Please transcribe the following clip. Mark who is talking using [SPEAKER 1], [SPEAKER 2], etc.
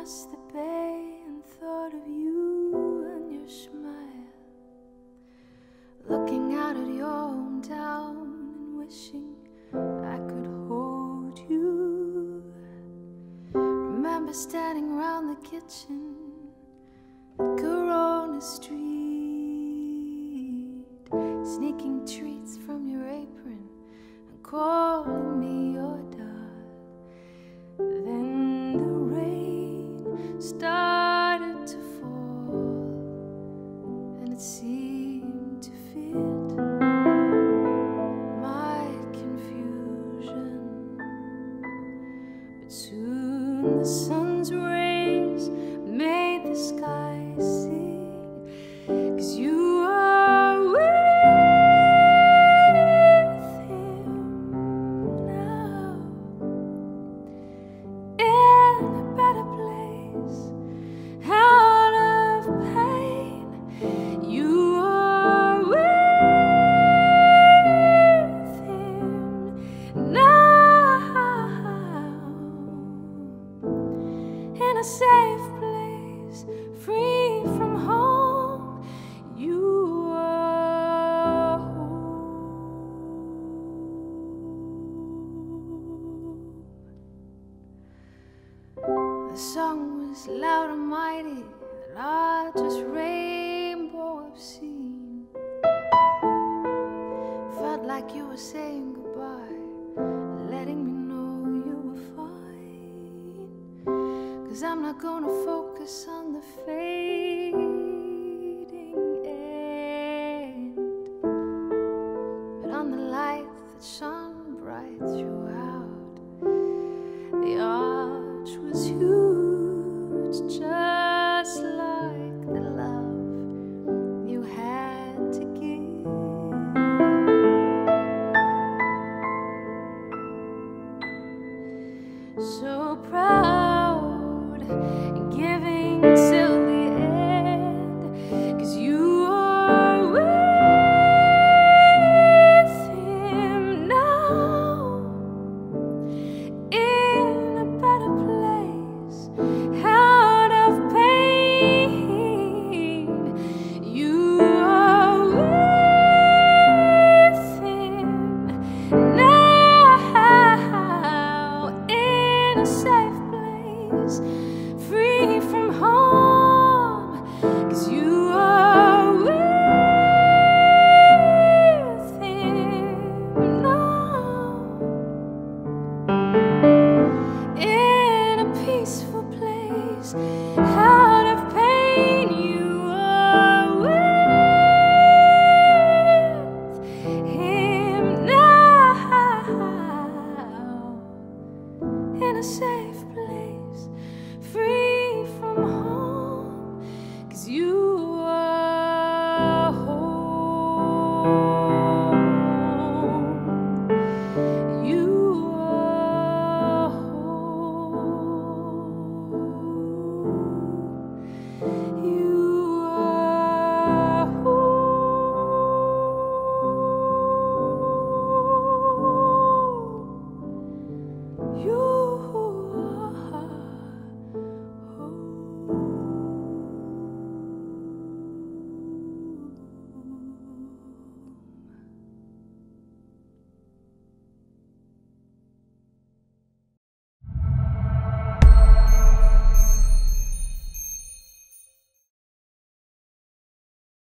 [SPEAKER 1] past the bay and thought of you and your smile, looking out at your hometown and wishing I could hold you. Remember standing around the kitchen at Corona Street, sneaking treats from your apron and calling me your dad. Then the rain started to fall, and it seemed to fit my confusion. But soon the sun's rays made the sky sing, 'cause you are with him now, in a better place, out of pain. You are with him now, in a safe place, free from home. You are home. The song was loud and mighty, the largest rainbow I've seen. Felt like you were saying goodbye, letting me know you were fine. 'Cause I'm not gonna focus on the fading end, but on the light that shone bright throughout. The arch was huge, just like the love you had to give. So proud and giving till the end, 'cause you are with him now, in a better place, out of pain. You are with him now, in a safe place, free from home. 'Cause you are with him now, in a peaceful place, out of pain. You are with him now, in a safe place.